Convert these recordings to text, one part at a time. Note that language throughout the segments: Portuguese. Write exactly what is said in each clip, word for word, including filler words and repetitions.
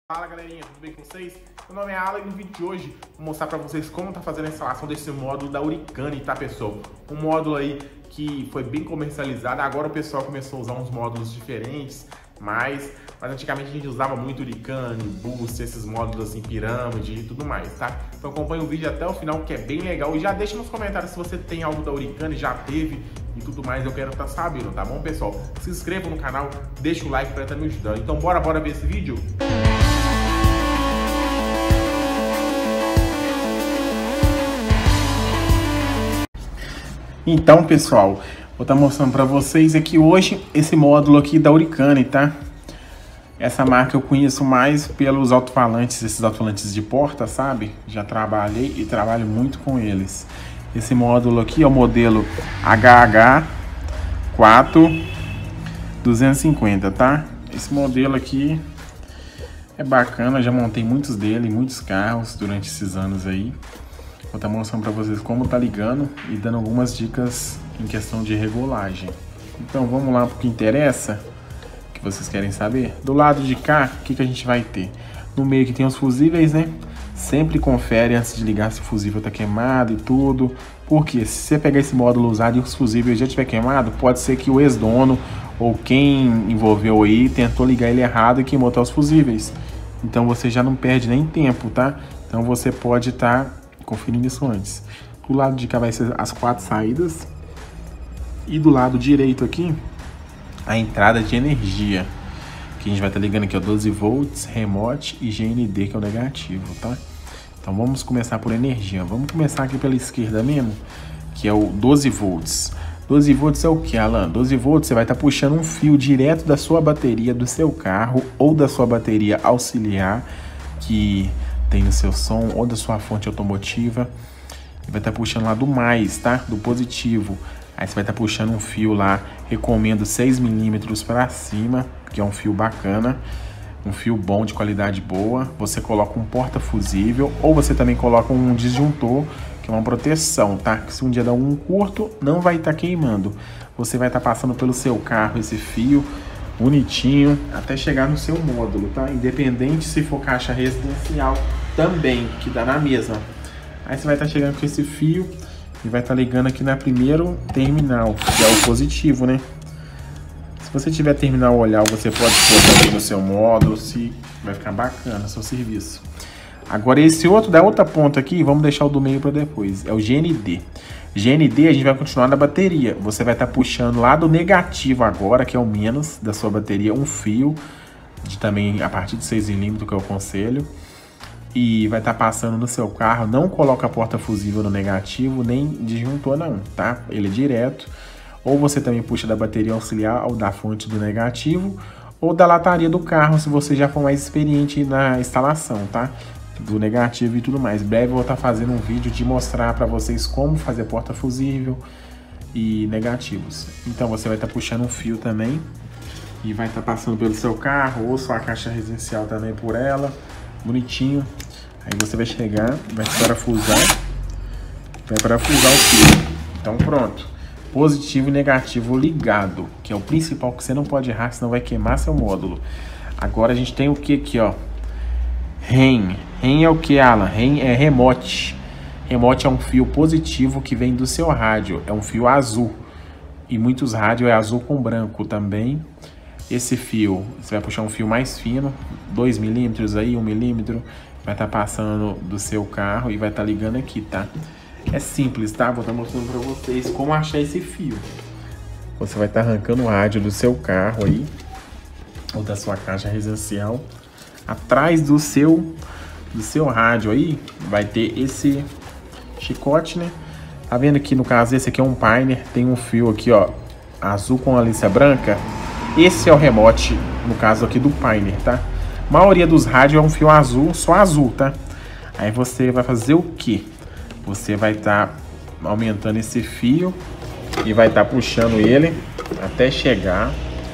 Fala galerinha, tudo bem com vocês? Meu nome é Alan e no vídeo de hoje vou mostrar pra vocês como tá fazendo a instalação desse módulo da Uricane, tá pessoal? Um módulo aí que foi bem comercializado, agora o pessoal começou a usar uns módulos diferentes, mas, mas antigamente a gente usava muito Uricane, Boost, esses módulos assim, pirâmide e tudo mais, tá? Então acompanha o vídeo até o final que é bem legal e já deixa nos comentários se você tem algo da Uricane, já teve e tudo mais, eu quero estar sabendo, tá bom pessoal? Se inscreva no canal, deixa o like pra estar me ajudando. Então bora, bora ver esse vídeo? Então, pessoal, vou estar mostrando para vocês aqui hoje esse módulo aqui da Uricane, tá? Essa marca eu conheço mais pelos alto-falantes, esses alto-falantes de porta, sabe? Já trabalhei e trabalho muito com eles. Esse módulo aqui é o modelo H H quatro duzentos e cinquenta, tá? Esse modelo aqui é bacana, já montei muitos dele, muitos carros durante esses anos aí. Vou estar mostrando para vocês como tá ligando e dando algumas dicas em questão de regulagem. Então vamos lá para o que interessa, que vocês querem saber. Do lado de cá, o que, que a gente vai ter? No meio que tem os fusíveis, né? Sempre confere antes de ligar se o fusível tá queimado e tudo. Porque se você pegar esse módulo usado e os fusíveis já tiver queimado, pode ser que o ex-dono ou quem envolveu aí tentou ligar ele errado e queimou até os fusíveis. Então você já não perde nem tempo, tá? Então você pode estar tá conferindo isso antes. Do lado de cá vai ser as quatro saídas. E do lado direito aqui, a entrada de energia. Que a gente vai estar tá ligando aqui, ó, doze volts, remote e G N D, que é o negativo, tá? Então vamos começar por energia. Vamos começar aqui pela esquerda mesmo, que é o doze volts. doze volts é o que, Alan? doze volts você vai estar tá puxando um fio direto da sua bateria do seu carro ou da sua bateria auxiliar, que tem no seu som, ou da sua fonte automotiva, e vai estar tá puxando lá do mais, tá? Do positivo. Aí você vai estar tá puxando um fio lá, recomendo seis milímetros para cima, que é um fio bacana, um fio bom, de qualidade boa. Você coloca um porta-fusível, ou você também coloca um disjuntor, que é uma proteção, tá? Que se um dia dar um curto, não vai estar tá queimando. Você vai estar tá passando pelo seu carro esse fio, bonitinho, até chegar no seu módulo, tá? Independente se for caixa residencial também, que dá na mesma. Aí você vai estar tá chegando com esse fio e vai estar tá ligando aqui na primeiro terminal, que é o positivo, né? Se você tiver terminal olhar, você pode pôr aqui no seu módulo, se vai ficar bacana o seu serviço. Agora esse outro, da outra ponta aqui, vamos deixar o do meio para depois, é o G N D. G N D a gente vai continuar na bateria. Você vai estar tá puxando lá do negativo agora, que é o menos da sua bateria, um fio de também a partir de seis milímetros, que eu aconselho. E vai estar tá passando no seu carro. Não coloca a porta fusível no negativo, nem disjuntor não, tá? Ele é direto. Ou você também puxa da bateria auxiliar ou da fonte do negativo, ou da lataria do carro, se você já for mais experiente na instalação, tá? Do negativo e tudo mais. Em breve eu vou estar fazendo um vídeo de mostrar para vocês como fazer porta fusível e negativos. Então você vai estar puxando um fio também e vai estar passando pelo seu carro ou sua caixa residencial também por ela, bonitinho. Aí você vai chegar, vai parafusar, vai parafusar o fio. Então pronto, positivo e negativo ligado, que é o principal, que você não pode errar, senão vai queimar seu módulo. Agora a gente tem o que aqui, ó? R E M. R E M é o que, Alan? R E M é remote. Remote é um fio positivo que vem do seu rádio. É um fio azul. E muitos rádios é azul com branco também. Esse fio, você vai puxar um fio mais fino, dois milímetros aí, um milímetro. Vai estar tá passando do seu carro e vai estar tá ligando aqui, tá? É simples, tá? Vou estar tá mostrando para vocês como achar esse fio. Você vai estar tá arrancando o rádio do seu carro aí, ou da sua caixa residencial. Atrás do seu, do seu rádio aí, vai ter esse chicote, né? Tá vendo aqui, no caso, esse aqui é um Pioneer, tem um fio aqui, ó, azul com a lista branca. Esse é o remote, no caso aqui do Pioneer, tá? A maioria dos rádios é um fio azul, só azul, tá? Aí você vai fazer o quê? Você vai estar tá aumentando esse fio e vai estar tá puxando ele até chegar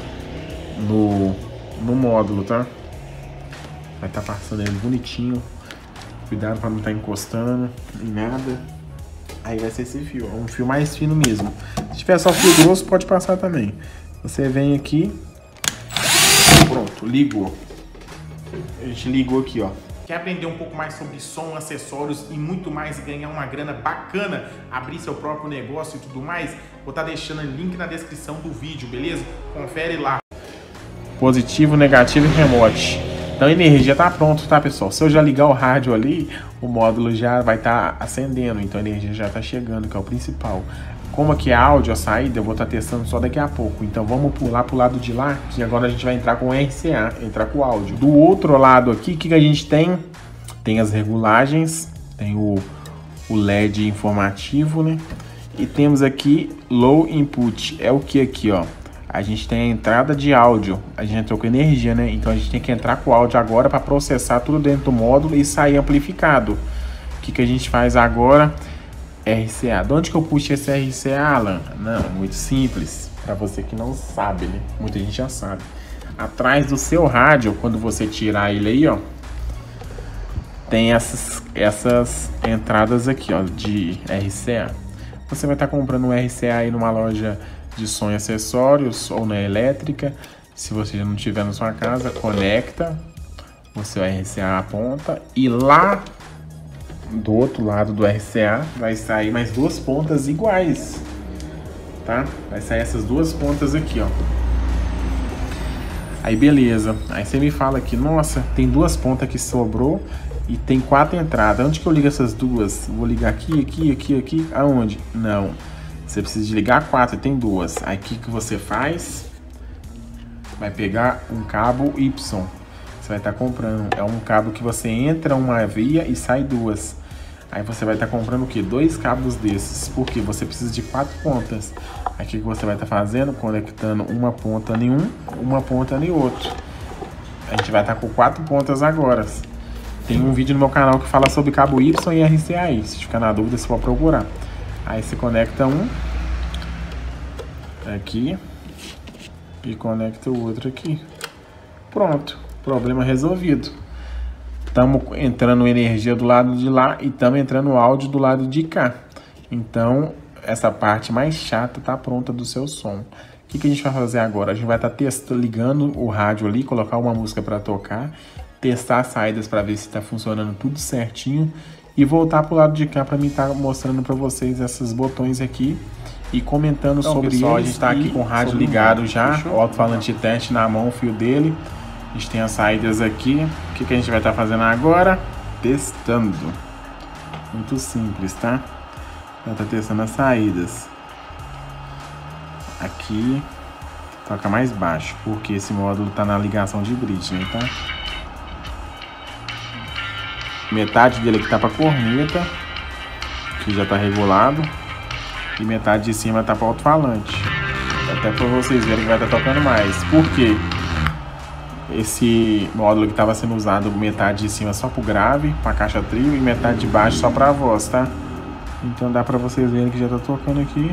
no, no módulo, tá? Vai estar tá passando ele bonitinho. Cuidado para não estar tá encostando em nada. Aí vai ser esse fio, é um fio mais fino mesmo. Se tiver só fio grosso, pode passar também. Você vem aqui, pronto, ligou. a gente ligou aqui, ó. Quer aprender um pouco mais sobre som, acessórios e muito mais e ganhar uma grana bacana, abrir seu próprio negócio e tudo mais? Vou estar deixando o link na descrição do vídeo, beleza? Confere lá. Positivo, negativo e remote. Então a energia tá pronto, tá, pessoal? Se eu já ligar o rádio ali, o módulo já vai estar tá acendendo, então a energia já tá chegando, que é o principal. Como aqui é áudio, a saída, eu vou estar tá testando só daqui a pouco. Então vamos pular pro lado de lá, que agora a gente vai entrar com o R C A, entrar com o áudio. Do outro lado aqui, o que, que a gente tem? Tem as regulagens, tem o, o L E D informativo, né? E temos aqui Low Input, é o que aqui, ó? A gente tem a entrada de áudio, a gente entrou com energia, né? Então a gente tem que entrar com o áudio agora para processar tudo dentro do módulo e sair amplificado. O que, que a gente faz agora? R C A. De onde que eu puxo esse R C A, Alan? Não, muito simples. Para você que não sabe, né? Muita gente já sabe. Atrás do seu rádio, quando você tirar ele aí, ó, tem essas, essas entradas aqui, ó, de R C A. Você vai estar comprando um R C A aí numa loja de som e acessórios ou na elétrica. Se você já não tiver na sua casa, conecta o seu R C A à ponta e lá do outro lado do R C A vai sair mais duas pontas iguais, tá? Vai sair essas duas pontas aqui, ó. Aí beleza, aí você me fala aqui, nossa, tem duas pontas que sobrou e tem quatro entradas. Onde que eu ligo essas duas? Vou ligar aqui, aqui, aqui, aqui, aonde? Não, você precisa de ligar quatro, tem duas. Aí o que que você faz? Vai pegar um cabo Y. Você vai estar comprando, é um cabo que você entra uma via e sai duas. Aí você vai estar comprando o que? Dois cabos desses, porque você precisa de quatro pontas. Aí o que você vai estar fazendo? Conectando uma ponta em um, uma ponta em outro. A gente vai estar com quatro pontas agora. Tem um vídeo no meu canal que fala sobre cabo Y e R C A aí. Se ficar na dúvida, você pode procurar. Aí você conecta um aqui e conecta o outro aqui. Pronto. Problema resolvido. Estamos entrando energia do lado de lá e estamos entrando áudio do lado de cá. Então, essa parte mais chata está pronta do seu som. O que, que a gente vai fazer agora? A gente vai estar tá testando, ligando o rádio ali, colocar uma música para tocar, testar as saídas para ver se está funcionando tudo certinho e voltar para o lado de cá para mim estar tá mostrando para vocês esses botões aqui e comentando então, sobre pessoal, eles. A gente está aqui com o rádio ligado já, o alto-falante de teste na mão, o fio dele. A gente tem as saídas aqui. O que, que a gente vai estar tá fazendo agora? Testando. Muito simples, tá? Vai estar tá testando as saídas. Aqui toca mais baixo, porque esse módulo está na ligação de bridge, né, tá? Metade dele aqui tá para corneta, que já está regulado, e metade de cima tá para alto-falante. Até para vocês verem que vai estar tá tocando mais. Por quê? Esse módulo que estava sendo usado, metade de cima só para o grave, para a caixa trio, e metade de baixo só para a voz, tá? Então dá para vocês verem que já tá tocando aqui.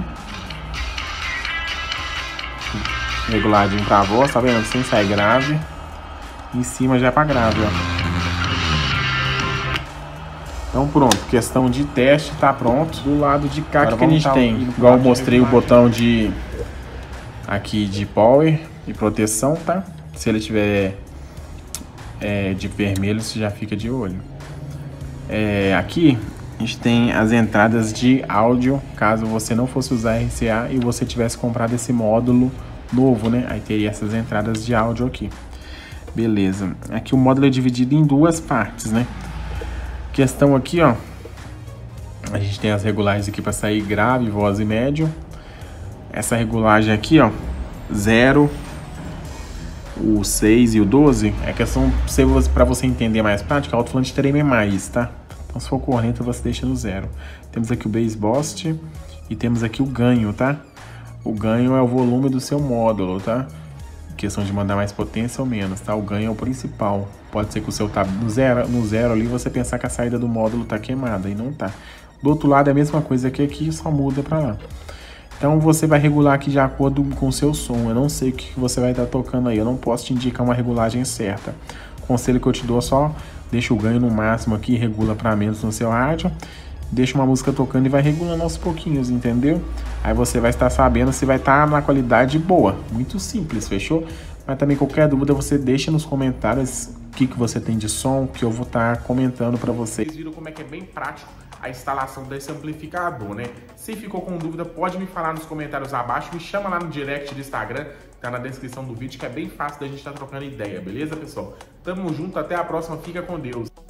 Reguladinho para a voz, tá vendo? Sem sair grave. Em cima já é para grave, ó. Então pronto, questão de teste tá pronto. Do lado de cá, o que a gente tem? Igual eu mostrei o botão de aqui de power e proteção, tá? Se ele tiver é, de vermelho, você já fica de olho. É, aqui a gente tem as entradas de áudio, caso você não fosse usar R C A e você tivesse comprado esse módulo novo, né? Aí teria essas entradas de áudio aqui. Beleza. Aqui o módulo é dividido em duas partes, né? Questão aqui, ó. A gente tem as regulagens aqui para sair grave, voz e médio. Essa regulagem aqui, ó, zero, o seis e o doze, é questão para você entender mais prática, alto-falante treme mais, tá? Então se for corneta, você deixa no zero. Temos aqui o bass boost e temos aqui o ganho, tá? O ganho é o volume do seu módulo, tá? Questão de mandar mais potência ou menos, tá? O ganho é o principal. Pode ser que o seu tá no zero, no zero ali, você pensar que a saída do módulo tá queimada e não tá. Do outro lado é a mesma coisa que aqui, só muda para lá. Então você vai regular aqui de acordo com o seu som. Eu não sei o que você vai estar tocando aí, eu não posso te indicar uma regulagem certa. O conselho que eu te dou, só deixa o ganho no máximo aqui, regula para menos no seu rádio, deixa uma música tocando e vai regulando aos pouquinhos, entendeu? Aí você vai estar sabendo se vai estar na qualidade boa. Muito simples, fechou? Mas também qualquer dúvida você deixa nos comentários que, que você tem de som, que eu vou estar tá comentando para vocês. Vocês viram como é que é bem prático a instalação desse amplificador, né? Se ficou com dúvida, pode me falar nos comentários abaixo, me chama lá no direct do Instagram, tá na descrição do vídeo, que é bem fácil da gente estar tá trocando ideia, beleza, pessoal? Tamo junto, até a próxima, fica com Deus!